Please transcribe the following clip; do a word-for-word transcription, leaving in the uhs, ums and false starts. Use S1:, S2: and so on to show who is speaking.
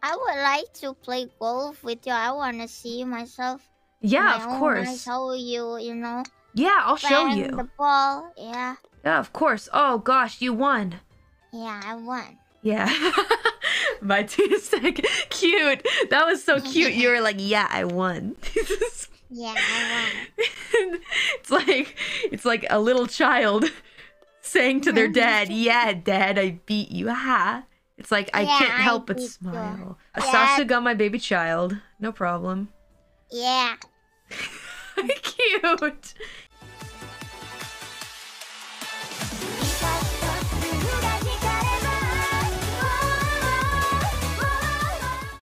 S1: I would like to play golf with you. I want to see myself.
S2: Yeah, of
S1: own.
S2: course.
S1: I show you, you know.
S2: Yeah, I'll show you.
S1: the ball. Yeah.
S2: Yeah, of course. Oh gosh, you won.
S1: Yeah, I won.
S2: Yeah. My two second. Cute. That was so cute. You were like, yeah, I won.
S1: Yeah, I won.
S2: It's like it's like a little child saying to their dad, yeah, dad, I beat you. Ha. It's like I
S1: Yeah,
S2: can't
S1: I
S2: help but
S1: beat you.
S2: smile.
S1: Yeah.
S2: Sasha got my baby child. No problem.
S1: Yeah.
S2: Cute.